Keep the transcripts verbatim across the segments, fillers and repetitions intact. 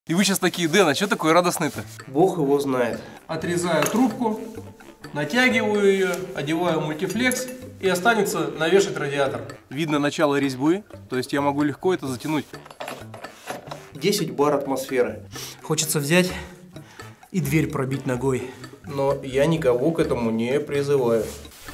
И вы сейчас такие: Дэн, а что такое радостный-то? Бог его знает. Отрезаю трубку, натягиваю ее, одеваю мультифлекс и останется навешать радиатор. Видно начало резьбы, то есть я могу легко это затянуть. десять бар атмосферы. Хочется взять и дверь пробить ногой. Но я никого к этому не призываю.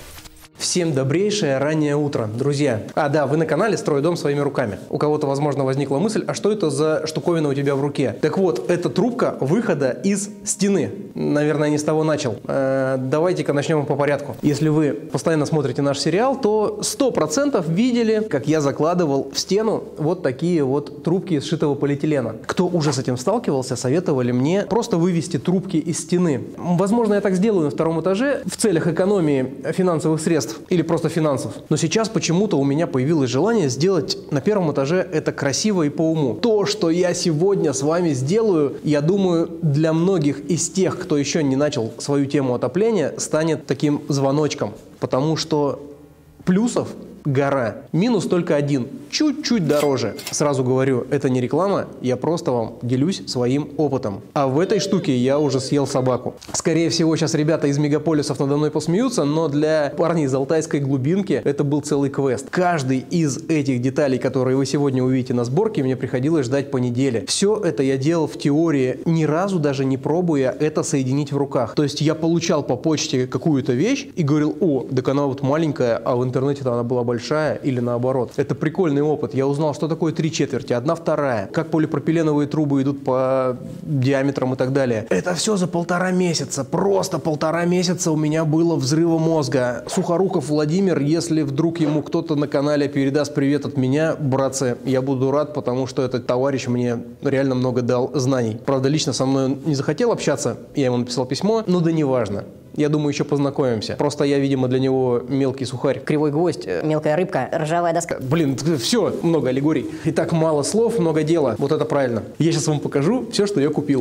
Всем добрейшее раннее утро, друзья. А, да, вы на канале «Строй дом своими руками». У кого-то, возможно, возникла мысль, а что это за штуковина у тебя в руке? Так вот, это трубка выхода из стены. Наверное, не с того начал. Э, давайте-ка начнем по порядку. Если вы постоянно смотрите наш сериал, то сто процентов видели, как я закладывал в стену вот такие вот трубки из сшитого полиэтилена. Кто уже с этим сталкивался, советовали мне просто вывести трубки из стены. Возможно, я так сделаю на втором этаже в целях экономии финансовых средств. Или просто финансов. Но сейчас почему-то у меня появилось желание сделать на первом этаже это красиво и по уму. То, что я сегодня с вами сделаю, я думаю, для многих из тех, кто еще не начал свою тему отопления, станет таким звоночком. Потому что плюсов гора. Минус только один. Чуть-чуть дороже. Сразу говорю, это не реклама, я просто вам делюсь своим опытом. А в этой штуке я уже съел собаку. Скорее всего, сейчас ребята из мегаполисов надо мной посмеются, но для парней из алтайской глубинки это был целый квест. Каждый из этих деталей, которые вы сегодня увидите на сборке, мне приходилось ждать по неделе. Все это я делал в теории, ни разу даже не пробуя это соединить в руках. То есть я получал по почте какую-то вещь и говорил: о, так она вот маленькая, а в интернете-то она была большая. Большая или наоборот. Это прикольный опыт. Я узнал, что такое три четверти, одна вторая, как полипропиленовые трубы идут по диаметрам и так далее. Это все за полтора месяца. Просто полтора месяца у меня было взрыва мозга. Сухоруков Владимир, если вдруг ему кто-то на канале передаст привет от меня, братцы, я буду рад, потому что этот товарищ мне реально много дал знаний. Правда, лично со мной он не захотел общаться, я ему написал письмо, но да неважно. Я думаю, еще познакомимся. Просто я, видимо, для него мелкий сухарь. Кривой гвоздь, мелкая рыбка, ржавая доска. Блин, все, много аллегорий. Итак, мало слов, много дела. Вот это правильно. Я сейчас вам покажу все, что я купил.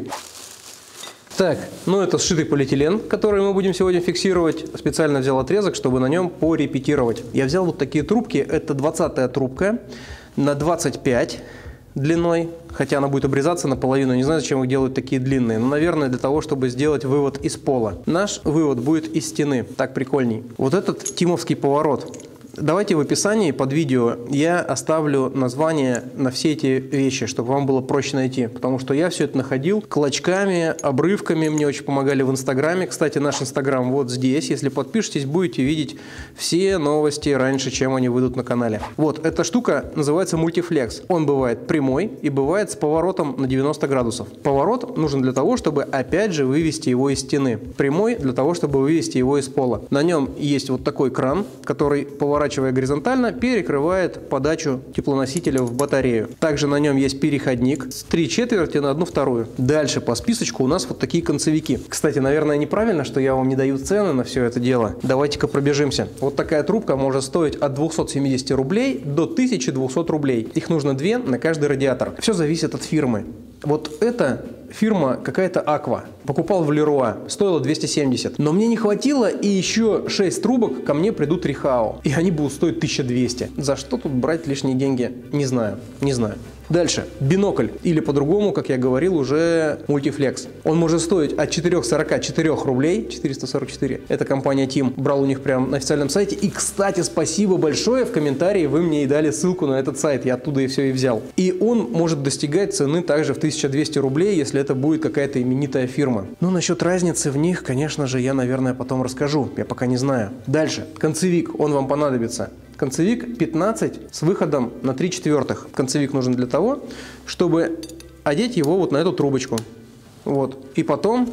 Так, ну это сшитый полиэтилен, который мы будем сегодня фиксировать. Специально взял отрезок, чтобы на нем порепетировать. Я взял вот такие трубки. Это двадцатая трубка на двадцать пять длиной. Хотя она будет обрезаться наполовину. Не знаю, зачем их делают такие длинные. Но, наверное, для того, чтобы сделать вывод из пола. Наш вывод будет из стены. Так прикольней. Вот этот тимовский поворот. Давайте в описании под видео я оставлю название на все эти вещи, чтобы вам было проще найти. Потому что я все это находил клочками, обрывками. Мне очень помогали в Инстаграме. Кстати, наш Инстаграм вот здесь. Если подпишетесь, будете видеть все новости раньше, чем они выйдут на канале. Вот, эта штука называется мультифлекс. Он бывает прямой и бывает с поворотом на девяносто градусов. Поворот нужен для того, чтобы опять же вывести его из стены. Прямой для того, чтобы вывести его из пола. На нем есть вот такой кран, который поворачивает горизонтально, перекрывает подачу теплоносителя в батарею. Также на нем есть переходник с три четверти на одну вторую. Дальше по списочку у нас вот такие концевики. Кстати, наверное, неправильно, что я вам не даю цены на все это дело. Давайте-ка пробежимся. Вот такая трубка может стоить от двухсот семидесяти рублей до тысячи двухсот рублей. Их нужно две на каждый радиатор. Все зависит от фирмы. Вот это фирма какая-то Аква. Покупал в Леруа. Стоило двести семьдесят. Но мне не хватило, и еще шесть трубок ко мне придут Рихао. И они будут стоить тысячу двести. За что тут брать лишние деньги? Не знаю. Не знаю. Дальше. Бинокль. Или по-другому, как я говорил, уже мультифлекс. Он может стоить от четырёхсот сорока четырёх рублей. четыреста сорок четыре. Это компания Тим. Брал у них прямо на официальном сайте. И, кстати, спасибо большое. В комментарии вы мне и дали ссылку на этот сайт. Я оттуда и все и взял. И он может достигать цены также в тысячу двести рублей, если это будет какая-то именитая фирма. Ну, насчет разницы в них, конечно же, я, наверное, потом расскажу. Я пока не знаю. Дальше. Концевик. Он вам понадобится. Концевик пятнадцать с выходом на три четвертых. Концевик нужен для того, чтобы одеть его вот на эту трубочку. Вот. И потом,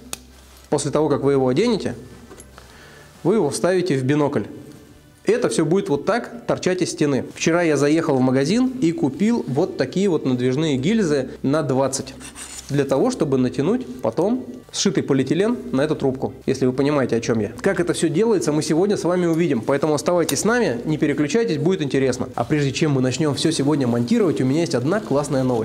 после того, как вы его оденете, вы его вставите в бинокль. Это все будет вот так торчать из стены. Вчера я заехал в магазин и купил вот такие вот надвижные гильзы на двадцать. Для того, чтобы натянуть потом сшитый полиэтилен на эту трубку, если вы понимаете, о чем я. Как это все делается, мы сегодня с вами увидим. Поэтому оставайтесь с нами, не переключайтесь, будет интересно. А прежде чем мы начнем все сегодня монтировать, у меня есть одна классная новость.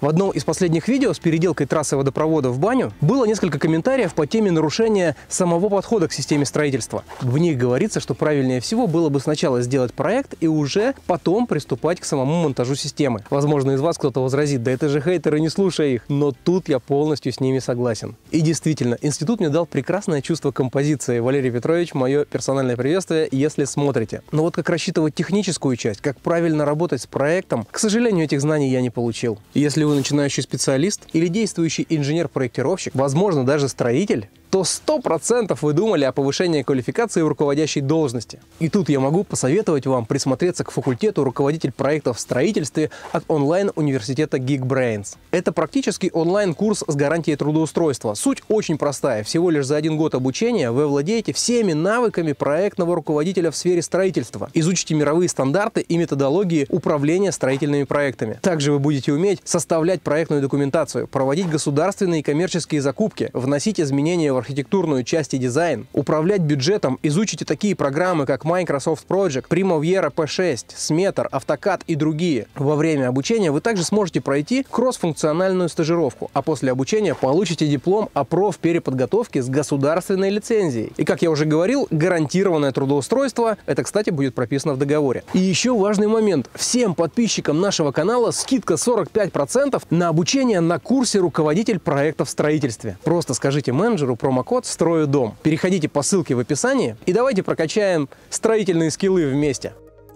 В одном из последних видео с переделкой трассы водопровода в баню было несколько комментариев по теме нарушения самого подхода к системе строительства. В них говорится, что правильнее всего было бы сначала сделать проект и уже потом приступать к самому монтажу системы. Возможно, из вас кто-то возразит: да это же хейтеры, не слушай их. Но тут я полностью с ними согласен. И действительно, институт мне дал прекрасное чувство композиции. Валерий Петрович, мое персональное приветствие, если смотрите. Но вот как рассчитывать техническую часть, как правильно работать с проектом, к сожалению, этих знаний я не получил. Если вы начинающий специалист или действующий инженер-проектировщик, возможно, даже строитель, то сто процентов вы думали о повышении квалификации в руководящей должности. И тут я могу посоветовать вам присмотреться к факультету руководитель проектов в строительстве от онлайн-университета Geekbrains. Это практически онлайн-курс с гарантией трудоустройства. Суть очень простая. Всего лишь за один год обучения вы владеете всеми навыками проектного руководителя в сфере строительства. Изучите мировые стандарты и методологии управления строительными проектами. Также вы будете уметь составлять проектную документацию, проводить государственные и коммерческие закупки, вносить изменения в архитектурную часть и дизайн, управлять бюджетом, изучите такие программы, как Microsoft Project, Primavera пи шесть, Smetar, AutoCAD и другие. Во время обучения вы также сможете пройти кросс-функциональную стажировку, а после обучения получите диплом о профпереподготовке с государственной лицензией. И, как я уже говорил, гарантированное трудоустройство, это, кстати, будет прописано в договоре. И еще важный момент. Всем подписчикам нашего канала скидка сорок пять процентов на обучение на курсе «Руководитель проектов в строительстве». Просто скажите менеджеру промокод «Строю дом». Переходите по ссылке в описании и давайте прокачаем строительные скиллы вместе.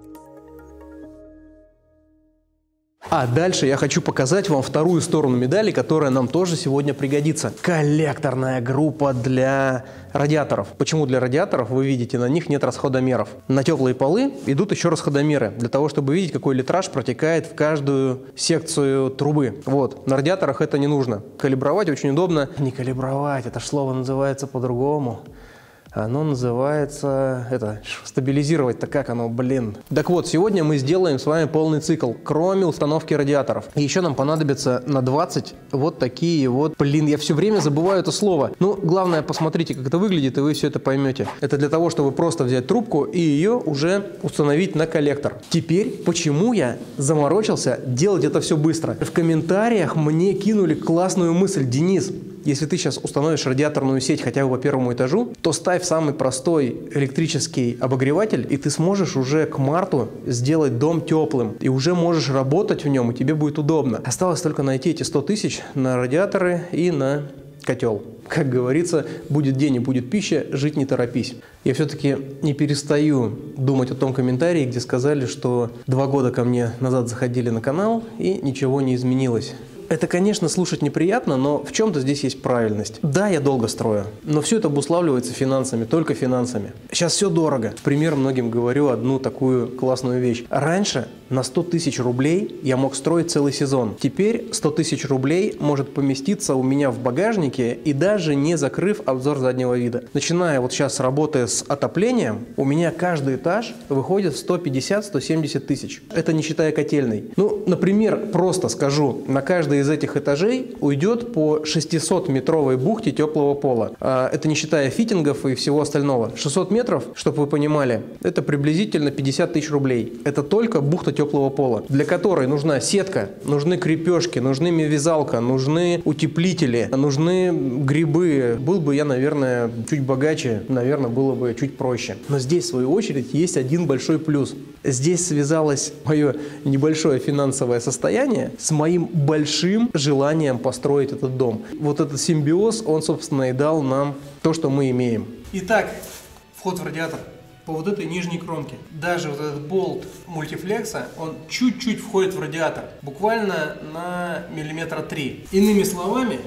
А дальше я хочу показать вам вторую сторону медали, которая нам тоже сегодня пригодится. Коллекторная группа для радиаторов. Почему для радиаторов? Вы видите, на них нет расходомеров. На теплые полы идут еще расходомеры, для того, чтобы видеть, какой литраж протекает в каждую секцию трубы. Вот. На радиаторах это не нужно. Калибровать очень удобно. Не калибровать, это ж слово называется по-другому. Оно называется, это, стабилизировать-то как оно, блин. Так вот, сегодня мы сделаем с вами полный цикл, кроме установки радиаторов. И еще нам понадобится на двадцать вот такие вот, блин, я все время забываю это слово. Ну, главное, посмотрите, как это выглядит, и вы все это поймете. Это для того, чтобы просто взять трубку и ее уже установить на коллектор. Теперь, почему я заморочился делать это все быстро? В комментариях мне кинули классную мысль: Денис, если ты сейчас установишь радиаторную сеть хотя бы по первому этажу, то ставь самый простой электрический обогреватель, и ты сможешь уже к марту сделать дом теплым. И уже можешь работать в нем, и тебе будет удобно. Осталось только найти эти сто тысяч на радиаторы и на котел. Как говорится, будет день и будет пища, жить не торопись. Я все-таки не перестаю думать о том комментарии, где сказали, что два года ко мне назад заходили на канал, и ничего не изменилось. Это, конечно, слушать неприятно, но в чем-то здесь есть правильность. Да, я долго строю, но все это обуславливается финансами, только финансами. Сейчас все дорого. В пример многим говорю одну такую классную вещь. Раньше на сто тысяч рублей я мог строить целый сезон. Теперь сто тысяч рублей может поместиться у меня в багажнике и даже не закрыв обзор заднего вида. Начиная вот сейчас с работы с отоплением, у меня каждый этаж выходит в сто пятьдесят — сто семьдесят тысяч. Это не считая котельной. Ну, например, просто скажу, на каждый из этих этажей уйдет по шестисотметровой бухте теплого пола. Это не считая фитингов и всего остального. шестьсот метров, чтобы вы понимали, это приблизительно пятьдесят тысяч рублей. Это только бухта теплого пола, для которой нужна сетка, нужны крепежки, нужны вязалка, нужны утеплители, нужны грибы. Был бы я, наверное, чуть богаче, наверное, было бы чуть проще. Но здесь, в свою очередь, есть один большой плюс. Здесь связалось мое небольшое финансовое состояние с моим большим желанием построить этот дом. Вот этот симбиоз, он, собственно, и дал нам то, что мы имеем. Итак, вход в радиатор по вот этой нижней кромке. Даже вот этот болт мультифлекса, он чуть-чуть входит в радиатор, буквально на миллиметра три. Иными словами,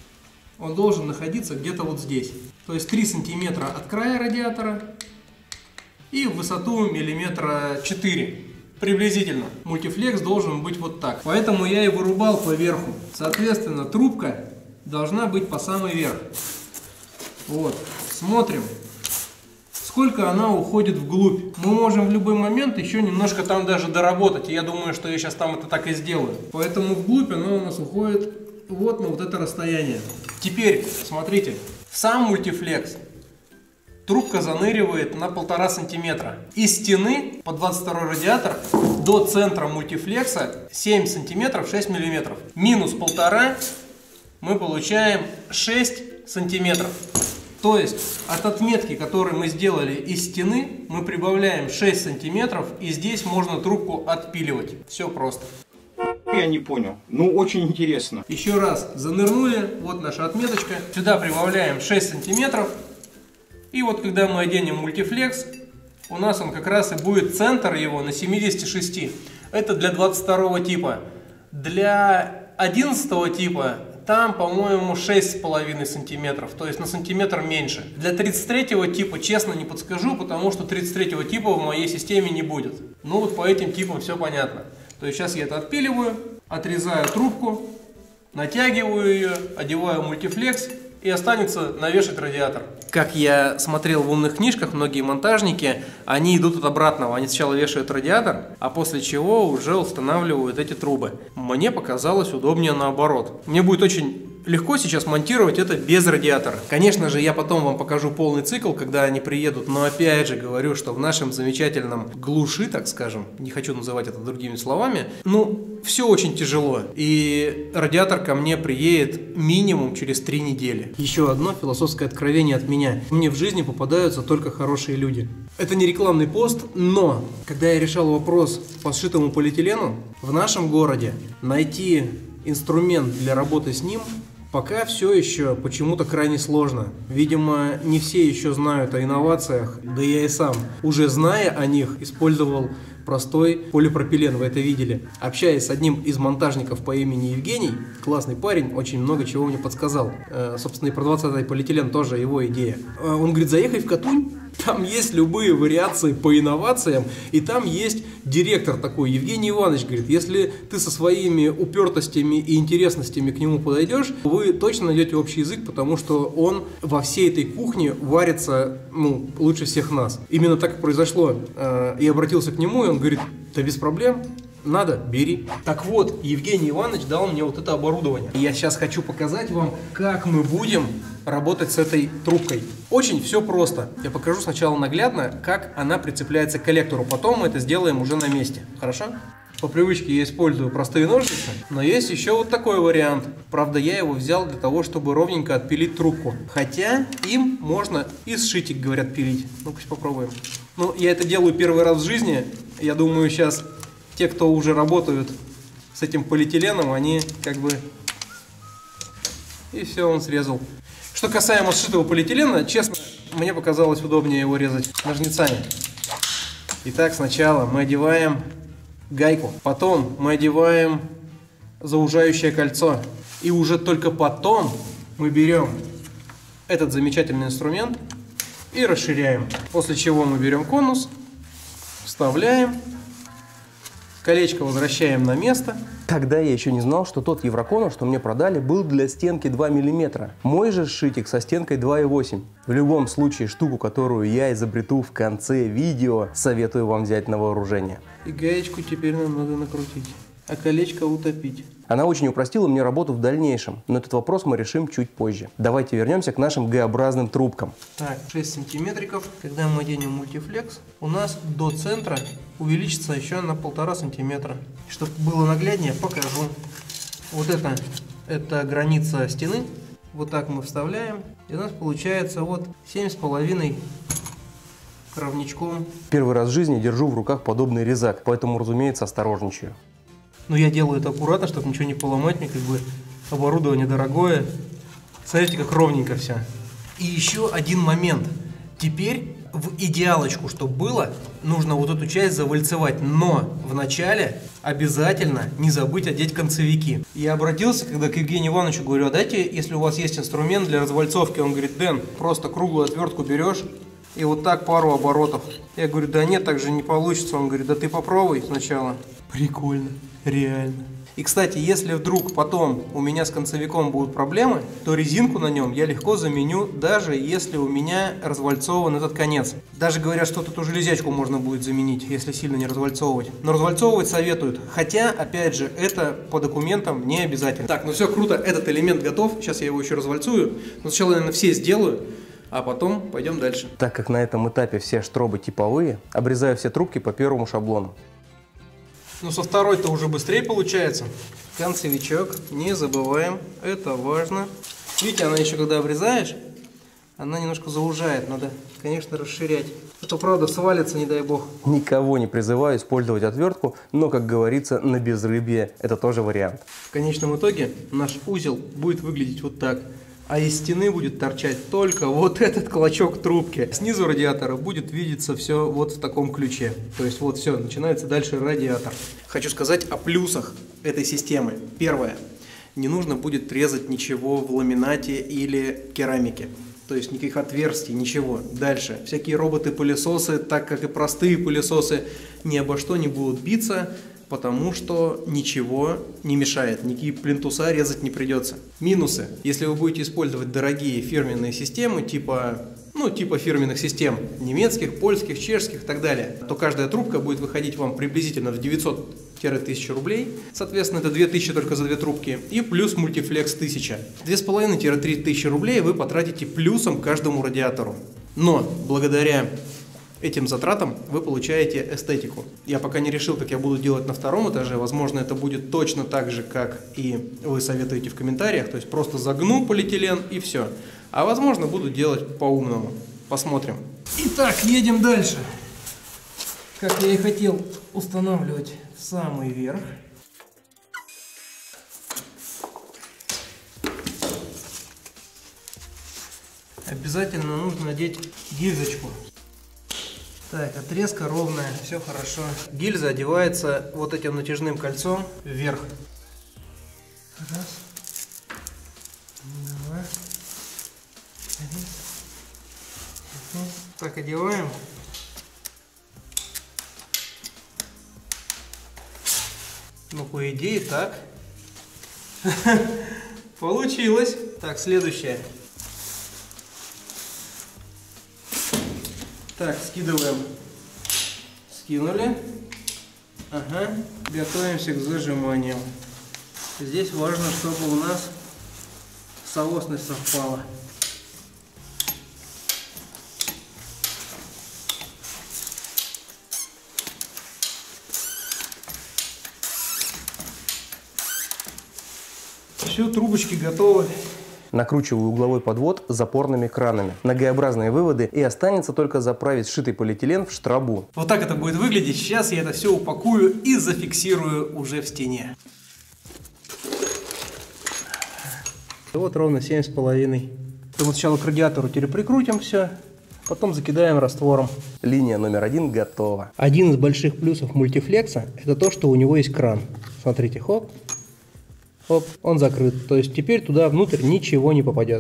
он должен находиться где-то вот здесь. То есть три сантиметра от края радиатора и в высоту миллиметра четыре. Приблизительно. Мультифлекс должен быть вот так. Поэтому я и вырубал по верху. Соответственно, трубка должна быть по самый верх. Вот. Смотрим, сколько она уходит вглубь. Мы можем в любой момент еще немножко там даже доработать. И я думаю, что я сейчас там это так и сделаю. Поэтому вглубь она у нас уходит вот на вот это расстояние. Теперь, смотрите, в сам мультифлекс трубка заныривает на полтора сантиметра. Из стены под двадцать второй радиатор до центра мультифлекса семь сантиметров шесть миллиметров. Минус полтора мы получаем шесть сантиметров. То есть от отметки, которую мы сделали из стены, мы прибавляем шесть сантиметров, и здесь можно трубку отпиливать. Все просто. Я не понял. Ну, очень интересно. Еще раз занырнули, вот наша отметочка. Сюда прибавляем шесть сантиметров. И вот когда мы оденем мультифлекс, у нас он как раз и будет центр его на семидесяти шести. Это для двадцать второго типа. Для одиннадцатого типа там, по-моему, шесть с половиной сантиметров, то есть на сантиметр меньше. Для тридцать третьего типа, честно, не подскажу, потому что тридцать третьего типа в моей системе не будет. Ну вот по этим типам все понятно. То есть сейчас я это отпиливаю, отрезаю трубку, натягиваю ее, одеваю мультифлекс и останется навешать радиатор. Как я смотрел в умных книжках, многие монтажники, они идут от обратного. Они сначала вешают радиатор, а после чего уже устанавливают эти трубы. Мне показалось удобнее наоборот. Мне будет очень легко сейчас монтировать это без радиатора. Конечно же, я потом вам покажу полный цикл, когда они приедут, но опять же говорю, что в нашем замечательном глуши, так скажем, не хочу называть это другими словами, ну, все очень тяжело. И радиатор ко мне приедет минимум через три недели. Еще одно философское откровение от меня. Мне в жизни попадаются только хорошие люди. Это не рекламный пост, но когда я решал вопрос по сшитому полиэтилену, в нашем городе найти инструмент для работы с ним пока все еще почему-то крайне сложно. Видимо, не все еще знают о инновациях, да я и сам, уже зная о них, использовал простой полипропилен, вы это видели. Общаясь с одним из монтажников по имени Евгений, классный парень, очень много чего мне подсказал. Э, собственно, и про двадцатый полиэтилен тоже его идея. Э, он говорит, заехай в Катунь, там есть любые вариации по инновациям, и там есть директор такой, Евгений Иванович, говорит, если ты со своими упертостями и интересностями к нему подойдешь, вы точно найдете общий язык, потому что он во всей этой кухне варится, ну, лучше всех нас. Именно так и произошло. Э, я обратился к нему, и он говорит, да без проблем, надо, бери. Так вот, Евгений Иванович дал мне вот это оборудование. И я сейчас хочу показать вам, как мы будем работать с этой трубкой. Очень все просто. Я покажу сначала наглядно, как она прицепляется к коллектору. Потом мы это сделаем уже на месте. Хорошо? По привычке я использую простые ножницы, но есть еще вот такой вариант. Правда, я его взял для того, чтобы ровненько отпилить трубку. Хотя им можно и сшитик, говорят, пилить. Ну-ка, попробуем. Ну, я это делаю первый раз в жизни. Я думаю, сейчас те, кто уже работают с этим полиэтиленом, они как бы... И все, он срезал. Что касаемо сшитого полиэтилена, честно, мне показалось удобнее его резать ножницами. Итак, сначала мы одеваем гайку, потом мы одеваем заужающее кольцо. И уже только потом мы берем этот замечательный инструмент и расширяем. После чего мы берем конус, вставляем, колечко возвращаем на место. Тогда я еще не знал, что тот евроконус, что мне продали, был для стенки два миллиметра. Мой же сшитик со стенкой два и восемь. В любом случае, штуку, которую я изобрету в конце видео, советую вам взять на вооружение. И гаечку теперь нам надо накрутить, а колечко утопить. Она очень упростила мне работу в дальнейшем, но этот вопрос мы решим чуть позже. Давайте вернемся к нашим Г-образным трубкам. Так, шесть сантиметриков. Когда мы оденем мультифлекс, у нас до центра увеличится еще на полтора сантиметра. Чтобы было нагляднее, покажу. Вот это, это граница стены. Вот так мы вставляем. И у нас получается вот семь с половиной ровничком. Первый раз в жизни держу в руках подобный резак, поэтому, разумеется, осторожничаю. Но я делаю это аккуратно, чтобы ничего не поломать. Мне как бы оборудование дорогое. Смотрите, как ровненько все. И еще один момент. Теперь в идеалочку, чтобы было, нужно вот эту часть завальцевать. Но вначале обязательно не забыть одеть концевики. Я обратился, когда к Евгению Ивановичу говорю, а дайте, если у вас есть инструмент для развальцовки. Он говорит, Дэн, просто круглую отвертку берешь и вот так пару оборотов. Я говорю, да нет, так же не получится. Он говорит, да ты попробуй сначала. Прикольно. Реально. И, кстати, если вдруг потом у меня с концевиком будут проблемы, то резинку на нем я легко заменю, даже если у меня развальцован этот конец. Даже говорят, что тут железячку можно будет заменить, если сильно не развальцовывать. Но развальцовывать советуют. Хотя, опять же, это по документам не обязательно. Так, ну все круто, этот элемент готов. Сейчас я его еще развальцую. Но сначала, наверное, все сделаю, а потом пойдем дальше. Так как на этом этапе все штробы типовые, обрезаю все трубки по первому шаблону. Но со второй-то уже быстрее получается. Концевичок, не забываем, это важно. Видите, она еще когда обрезаешь, она немножко заужает, надо, конечно, расширять. А то, правда, свалится, не дай бог. Никого не призываю использовать отвертку, но, как говорится, на безрыбье это тоже вариант. В конечном итоге наш узел будет выглядеть вот так. А из стены будет торчать только вот этот клочок трубки. Снизу радиатора будет видеться все вот в таком ключе. То есть вот все, начинается дальше радиатор. Хочу сказать о плюсах этой системы. Первое. Не нужно будет резать ничего в ламинате или керамике. То есть никаких отверстий, ничего. Дальше. Всякие роботы-пылесосы, так как и простые пылесосы, ни обо что не будут биться, потому что ничего не мешает, никакие плинтуса резать не придется. Минусы. Если вы будете использовать дорогие фирменные системы, типа, ну, типа фирменных систем немецких, польских, чешских и так далее, то каждая трубка будет выходить вам приблизительно в девятьсот — тысячу рублей. Соответственно, это две тысячи только за две трубки. И плюс мультифлекс тысяча. две с половиной — три тысячи рублей вы потратите плюсом каждому радиатору. Но благодаря этим затратам вы получаете эстетику. Я пока не решил, как я буду делать на втором этаже. Возможно, это будет точно так же, как и вы советуете в комментариях. То есть просто загну полиэтилен и все. А возможно, буду делать по-умному. Посмотрим. Итак, едем дальше. Как я и хотел, устанавливать в самый верх. Обязательно нужно надеть гильзочку. Так, отрезка ровная, все хорошо. Гильза одевается вот этим натяжным кольцом вверх. Раз, два, три. Так, одеваем. Ну, по идее, так. Получилось. Так, следующее. Так, скидываем. Скинули. Ага. Готовимся к зажиманию. Здесь важно, чтобы у нас соосность совпала. Все, трубочки готовы. Накручиваю угловой подвод с запорными кранами. Многообразные выводы, и останется только заправить сшитый полиэтилен в штрабу. Вот так это будет выглядеть. Сейчас я это все упакую и зафиксирую уже в стене. Вот ровно семь с половиной. Вот сначала к радиатору теперь прикрутим все, потом закидаем раствором. Линия номер один готова. Один из больших плюсов мультифлекса — это то, что у него есть кран. Смотрите, хоп. Оп, он закрыт. То есть теперь туда внутрь ничего не попадет.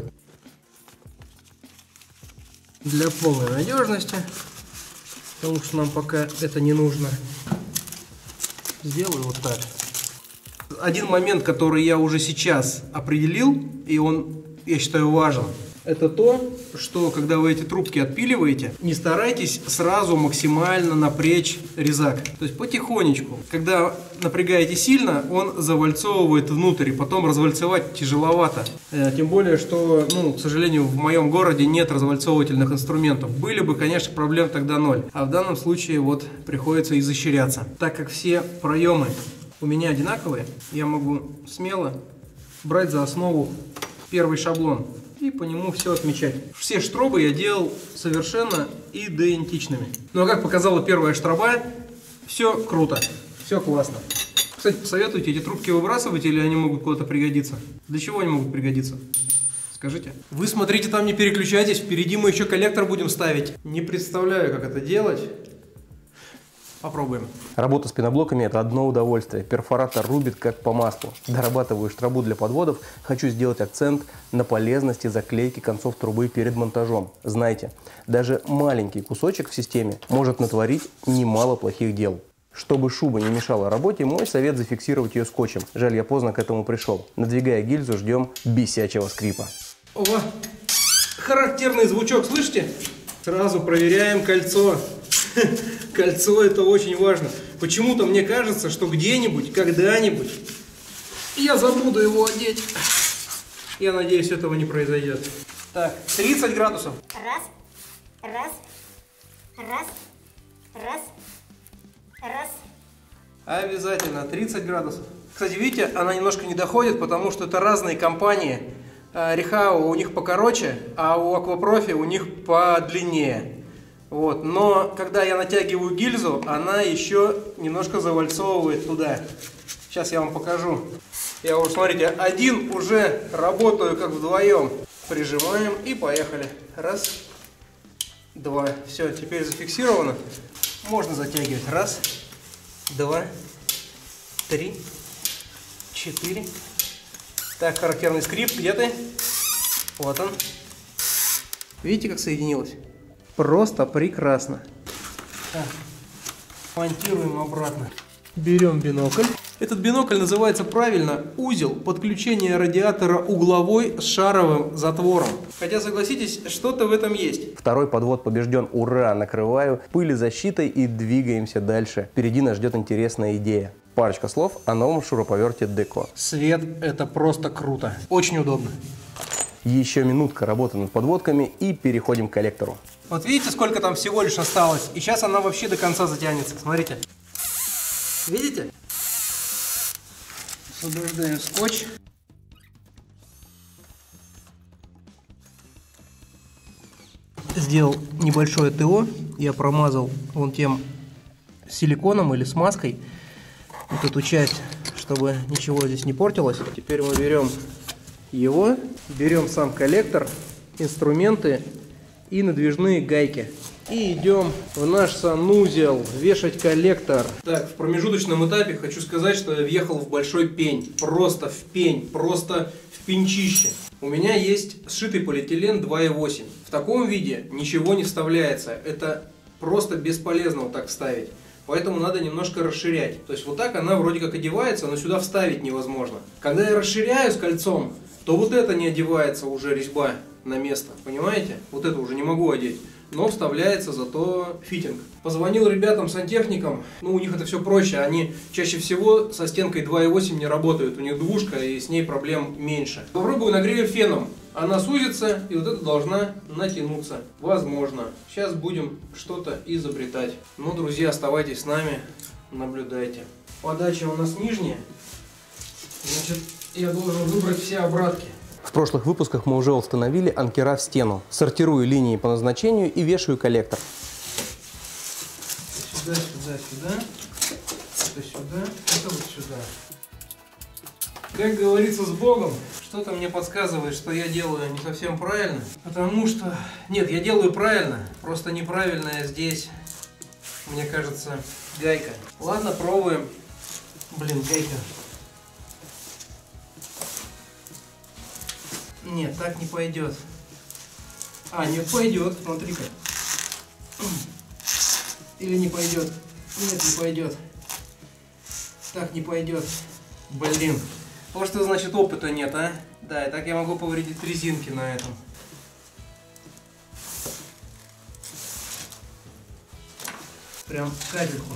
Для полной надежности, потому что нам пока это не нужно, сделаю вот так. Один момент, который я уже сейчас определил, и он, я считаю, важен, это то, что когда вы эти трубки отпиливаете, не старайтесь сразу максимально напрячь резак. То есть потихонечку. Когда напрягаете сильно, он завальцовывает внутрь, и потом развальцевать тяжеловато. Тем более, что, ну, к сожалению, в моем городе нет развальцовывательных инструментов. Были бы, конечно, проблем тогда ноль. А в данном случае вот приходится изощряться. Так как все проемы у меня одинаковые, я могу смело брать за основу первый шаблон и по нему все отмечать. Все штробы я делал совершенно идентичными. Ну а как показала первая штроба, все круто, все классно. Кстати, посоветуйте, эти трубки выбрасывать или они могут куда-то пригодиться? Для чего они могут пригодиться? Скажите. Вы смотрите, там не переключайтесь, впереди мы еще коллектор будем ставить. Не представляю, как это делать. Попробуем. Работа с пеноблоками — это одно удовольствие. Перфоратор рубит как по маслу. Дорабатываю штрабу для подводов. Хочу сделать акцент на полезности заклейки концов трубы перед монтажом. Знаете, даже маленький кусочек в системе может натворить немало плохих дел. Чтобы шуба не мешала работе, мой совет — зафиксировать ее скотчем. Жаль, я поздно к этому пришел. Надвигая гильзу, ждем бесячего скрипа. Ого! Характерный звучок, слышите? Сразу проверяем кольцо. Кольцо — это очень важно. Почему-то мне кажется, что где-нибудь, когда-нибудь я забуду его одеть. Я надеюсь, этого не произойдет. Так, тридцать градусов. Раз, раз, раз, раз, раз, Обязательно тридцать градусов. Кстати, видите, она немножко не доходит, потому что это разные компании. Рихау у них покороче, а у Аквапрофи у них подлиннее. Вот. Но когда я натягиваю гильзу, она еще немножко завальцовывает туда. Сейчас я вам покажу. Я уже, смотрите, один уже работаю как вдвоем. Прижимаем и поехали. Раз, два. Все, теперь зафиксировано. Можно затягивать. Раз, два, три, четыре. Так, характерный скрип. Где ты? Вот он. Видите, как соединилось? Просто прекрасно. Так. Монтируем обратно. Берем бинокль. Этот бинокль называется правильно узел подключения радиатора угловой с шаровым затвором. Хотя, согласитесь, что-то в этом есть. Второй подвод побежден. Ура! Накрываю пылезащитой и двигаемся дальше. Впереди нас ждет интересная идея. Парочка слов о новом шуруповерте Деко. Свет – это просто круто. Очень удобно. Еще минутка работы над подводками и переходим к коллектору. Вот видите, сколько там всего лишь осталось? И сейчас она вообще до конца затянется. Смотрите. Видите? Освобождаем скотч. Сделал небольшое ТО. Я промазал вон тем силиконом или смазкой вот эту часть, чтобы ничего здесь не портилось. Теперь мы берем его, берем сам коллектор, инструменты и надвижные гайки. И идем в наш санузел вешать коллектор. Так, в промежуточном этапе хочу сказать, что я въехал в большой пень. Просто в пень, просто в пенчище. У меня есть сшитый полиэтилен два и восемь. В таком виде ничего не вставляется. Это просто бесполезно вот так вставить. Поэтому надо немножко расширять. То есть вот так она вроде как одевается, но сюда вставить невозможно. Когда я расширяю с кольцом, то вот это не одевается уже резьба на место. Понимаете? Вот это уже не могу одеть. Но вставляется зато фитинг. Позвонил ребятам-сантехникам, ну у них это все проще, они чаще всего со стенкой два и восемь не работают, у них двушка и с ней проблем меньше. Попробую нагрею феном, она сузится и вот это должна натянуться, возможно. Сейчас будем что-то изобретать. Ну, друзья, оставайтесь с нами, наблюдайте. Подача у нас нижняя, значит я должен выбрать все обратки. В прошлых выпусках мы уже установили анкера в стену. Сортирую линии по назначению и вешаю коллектор. Сюда, сюда, сюда. Это сюда, это вот сюда. Как говорится, с Богом, что-то мне подсказывает, что я делаю не совсем правильно. Потому что... Нет, я делаю правильно, просто неправильная здесь, мне кажется, гайка. Ладно, пробуем. Блин, гайка. Нет, так не пойдет. А, не пойдет, смотри-ка. Или не пойдет. Нет, не пойдет. Так не пойдет. Блин. Вот что значит опыта нет, а? Да, и так я могу повредить резинки на этом. Прям капельку.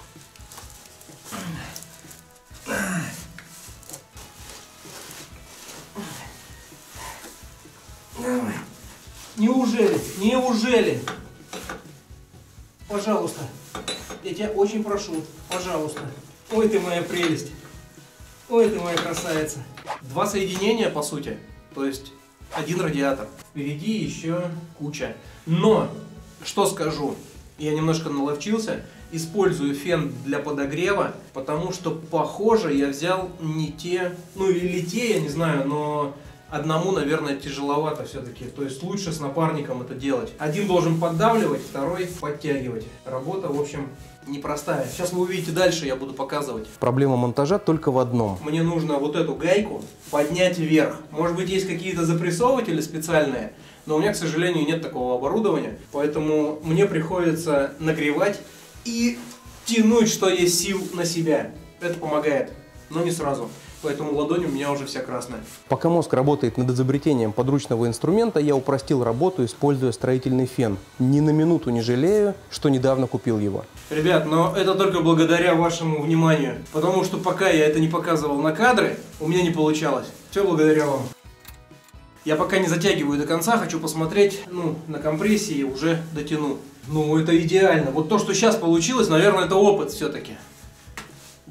Неужели? Неужели? Пожалуйста. Я тебя очень прошу. Пожалуйста. Ой, ты моя прелесть. Ой, ты моя красавица. Два соединения, по сути. То есть один радиатор. Впереди еще куча. Но, что скажу. Я немножко наловчился. Использую фен для подогрева, потому что, похоже, я взял не те, ну или те, я не знаю, но одному, наверное, тяжеловато все-таки. То есть лучше с напарником это делать. Один должен поддавливать, второй подтягивать. Работа, в общем, непростая. Сейчас вы увидите дальше, я буду показывать. Проблема монтажа только в одном. Мне нужно вот эту гайку поднять вверх. Может быть, есть какие-то запрессовыватели специальные, но у меня, к сожалению, нет такого оборудования. Поэтому мне приходится нагревать и тянуть, что есть сил, на себя. Это помогает, но не сразу. Поэтому ладонь у меня уже вся красная. Пока мозг работает над изобретением подручного инструмента, я упростил работу, используя строительный фен. Ни на минуту не жалею, что недавно купил его. Ребят, но это только благодаря вашему вниманию. Потому что пока я это не показывал на кадры, у меня не получалось. Все благодаря вам. Я пока не затягиваю до конца, хочу посмотреть, ну, на компрессии уже дотяну. Ну, это идеально. Вот то, что сейчас получилось, наверное, это опыт все-таки.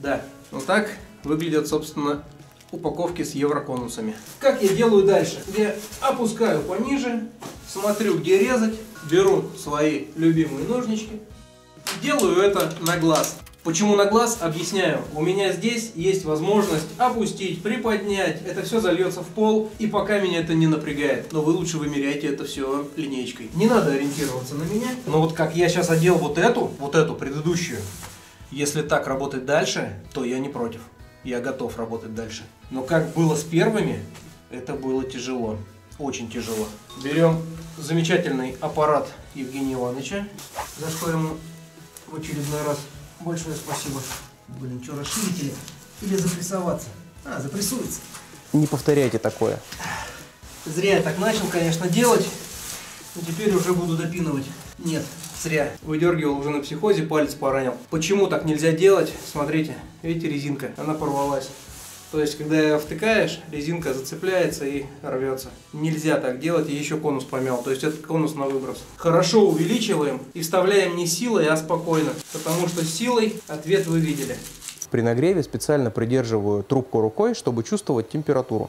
Да, вот так выглядят, собственно, упаковки с евроконусами. Как я делаю дальше? Я опускаю пониже, смотрю, где резать, беру свои любимые ножнички, делаю это на глаз. Почему на глаз? Объясняю. У меня здесь есть возможность опустить, приподнять. Это все зальется в пол, и пока меня это не напрягает. Но вы лучше вымеряйте это все линеечкой. Не надо ориентироваться на меня. Но вот как я сейчас одел вот эту, вот эту предыдущую, если так работать дальше, то я не против. Я готов работать дальше. Но как было с первыми, это было тяжело. Очень тяжело. Берем замечательный аппарат Евгения Ивановича, за что ему в очередной раз большое спасибо. Блин, что, расширить или, или запрессоваться? А, запрессуется. Не повторяйте такое. Зря я так начал, конечно, делать. Но теперь уже буду допинывать. Нет, зря. Выдергивал уже на психозе, палец поранил. Почему так нельзя делать? Смотрите, видите, резинка, она порвалась. То есть, когда ее втыкаешь, резинка зацепляется и рвется. Нельзя так делать, и еще конус помял. То есть, это конус на выброс. Хорошо увеличиваем и вставляем не силой, а спокойно. Потому что силой ответ вы видели. При нагреве специально придерживаю трубку рукой, чтобы чувствовать температуру.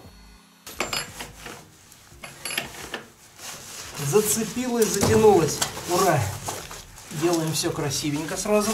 Зацепилось, затянулось. Ура! Делаем все красивенько сразу.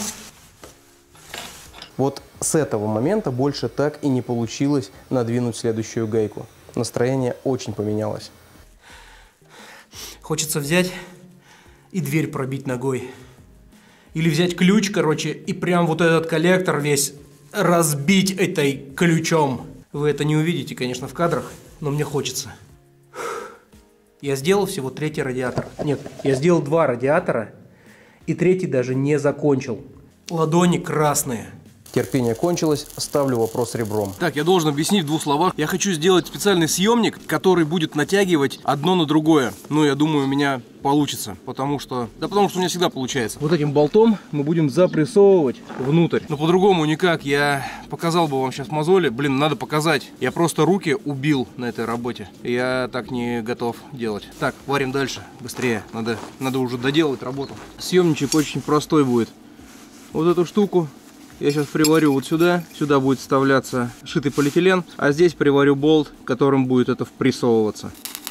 Вот с этого момента больше так и не получилось надвинуть следующую гайку. Настроение очень поменялось. Хочется взять и дверь пробить ногой. Или взять ключ, короче, и прям вот этот коллектор весь разбить этой ключом. Вы это не увидите, конечно, в кадрах, но мне хочется. Я сделал всего третий радиатор. Нет, я сделал два радиатора, и третий даже не закончил. Ладони красные. Терпение кончилось, ставлю вопрос ребром. Так, я должен объяснить в двух словах. Я хочу сделать специальный съемник, который будет натягивать одно на другое. Ну, я думаю, у меня получится, потому что... Да потому что у меня всегда получается. Вот этим болтом мы будем запрессовывать внутрь. Но по-другому никак. Я показал бы вам сейчас мозоли. Блин, надо показать. Я просто руки убил на этой работе. Я так не готов делать. Так, варим дальше. Быстрее. Надо, надо уже доделать работу. Съемничек очень простой будет. Вот эту штуку я сейчас приварю вот сюда, сюда будет вставляться шитый полиэтилен, а здесь приварю болт, которым будет это впрессовываться.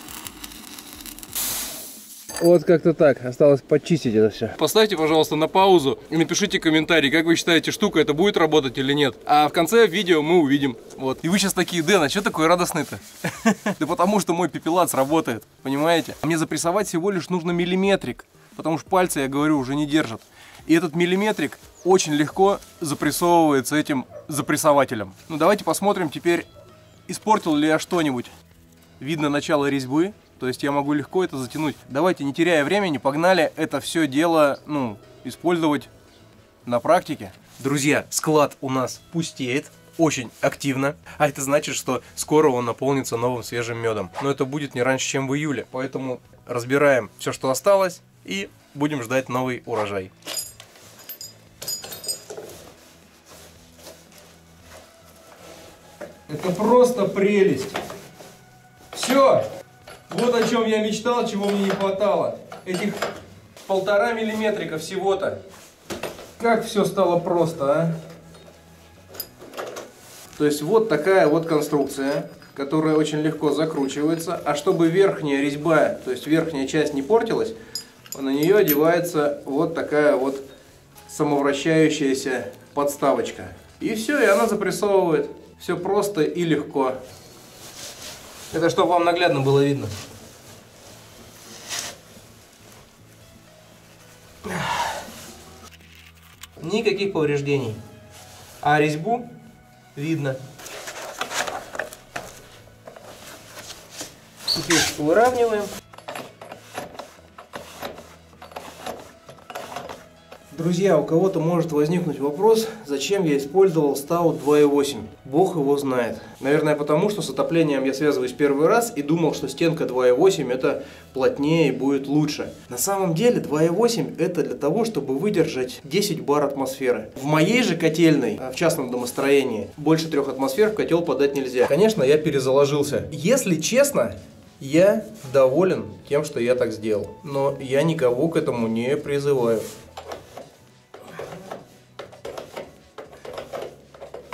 Вот как-то так, осталось почистить это все. Поставьте, пожалуйста, на паузу и напишите комментарий, как вы считаете, штука это будет работать или нет. А в конце видео мы увидим. Вот. И вы сейчас такие: Дэн, а что такой радостный-то? Да потому что мой пепелац работает, понимаете? Мне запрессовать всего лишь нужно миллиметрик, потому что пальцы, я говорю, уже не держат. И этот миллиметрик очень легко запрессовывается этим запрессователем. Ну давайте посмотрим теперь, испортил ли я что-нибудь. Видно начало резьбы, то есть я могу легко это затянуть. Давайте, не теряя времени, погнали это все дело, ну, использовать на практике. Друзья, склад у нас пустеет очень активно, а это значит, что скоро он наполнится новым свежим медом. Но это будет не раньше, чем в июле, поэтому разбираем все, что осталось, и будем ждать новый урожай. Это просто прелесть. Все. Вот о чем я мечтал, чего мне не хватало. Этих полтора миллиметрика всего-то. Как все стало просто, а? То есть вот такая вот конструкция, которая очень легко закручивается. А чтобы верхняя резьба, то есть верхняя часть не портилась, на нее одевается вот такая вот самовращающаяся подставочка. И все, и она запрессовывает. Все просто и легко. Это чтобы вам наглядно было видно. Никаких повреждений. А резьбу видно. Теперь выравниваем. Друзья, у кого-то может возникнуть вопрос, зачем я использовал Stout два и восемь. Бог его знает. Наверное, потому что с отоплением я связываюсь первый раз и думал, что стенка два и восемь это плотнее и будет лучше. На самом деле два и восемь это для того, чтобы выдержать десять бар атмосферы. В моей же котельной, в частном домостроении, больше трех атмосфер в котел подать нельзя. Конечно, я перезаложился. Если честно, я доволен тем, что я так сделал. Но я никого к этому не призываю.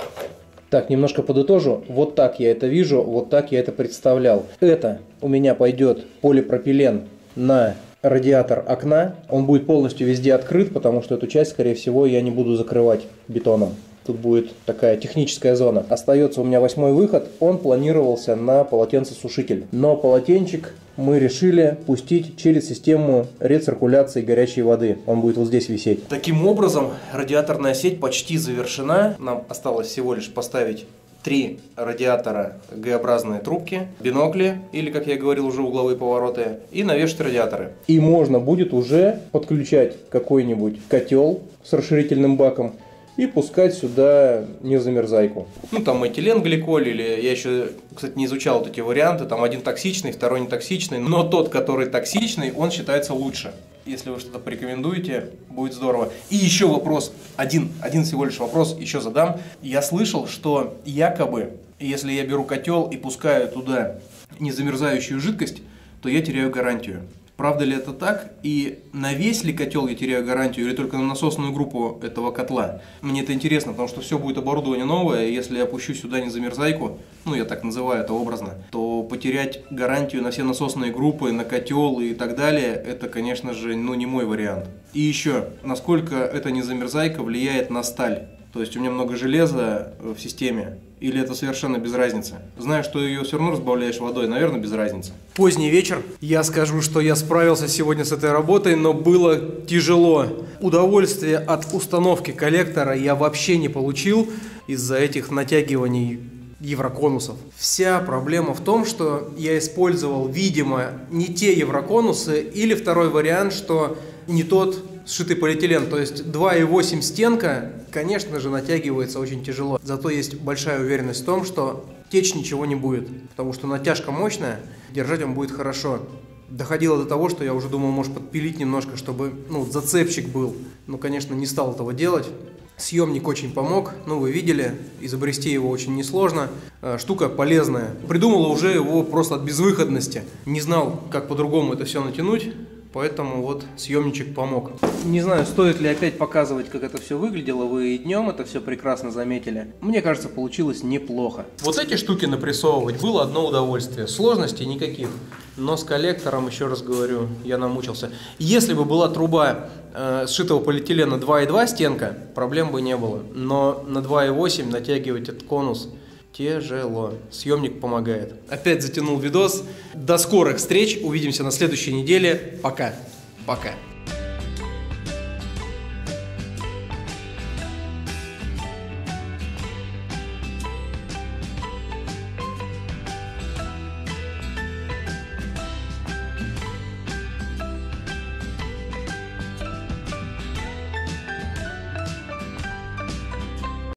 Так, немножко подытожу. Вот так я это вижу, вот так я это представлял. Это у меня пойдет полипропилен на радиатор окна. Он будет полностью везде открыт, потому что эту часть, скорее всего, я не буду закрывать бетоном. Тут будет такая техническая зона. Остается у меня восьмой выход. Он планировался на полотенцесушитель. Но полотенчик мы решили пустить через систему рециркуляции горячей воды. Он будет вот здесь висеть. Таким образом, радиаторная сеть почти завершена. Нам осталось всего лишь поставить три радиатора Г-образные трубки, бинокли, или, как я говорил, уже угловые повороты, и навешать радиаторы. И можно будет уже подключать какой-нибудь котел с расширительным баком и пускать сюда незамерзайку. Ну, там этиленгликоль, или я еще, кстати, не изучал вот эти варианты, там один токсичный, второй не токсичный, но тот, который токсичный, он считается лучше. Если вы что-то порекомендуете, будет здорово. И еще вопрос, один, один всего лишь вопрос еще задам. Я слышал, что якобы, если я беру котел и пускаю туда незамерзающую жидкость, то я теряю гарантию. Правда ли это так? И на весь ли котел я теряю гарантию или только на насосную группу этого котла? Мне это интересно, потому что все будет оборудование новое, и если я пущу сюда незамерзайку, ну я так называю это образно, то потерять гарантию на все насосные группы, на котел и так далее, это, конечно же, ну не мой вариант. И еще, насколько эта незамерзайка влияет на сталь? То есть у меня много железа в системе, или это совершенно без разницы? Знаю, что ее все равно разбавляешь водой, наверное, без разницы. Поздний вечер. Я скажу, что я справился сегодня с этой работой, но было тяжело. Удовольствия от установки коллектора я вообще не получил из-за этих натягиваний евроконусов. Вся проблема в том, что я использовал, видимо, не те евроконусы, или второй вариант, что не тот сшитый полиэтилен, то есть два и восемь стенка, конечно же, натягивается очень тяжело. Зато есть большая уверенность в том, что течь ничего не будет, потому что натяжка мощная, держать он будет хорошо. Доходило до того, что я уже думал, может подпилить немножко, чтобы ну, зацепчик был. Но, конечно, не стал этого делать. Съемник очень помог, ну вы видели, изобрести его очень несложно, штука полезная. Придумал уже его просто от безвыходности, не знал, как по-другому это все натянуть. Поэтому вот съемничек помог. Не знаю, стоит ли опять показывать, как это все выглядело. Вы и днем это все прекрасно заметили. Мне кажется, получилось неплохо. Вот эти штуки напрессовывать было одно удовольствие. Сложностей никаких. Но с коллектором, еще раз говорю, я намучился. Если бы была труба э, сшитого полиэтилена два и два стенка, проблем бы не было. Но на два и восемь натягивать этот конус тяжело. Съемник помогает. Опять затянул видос. До скорых встреч. Увидимся на следующей неделе. Пока. Пока.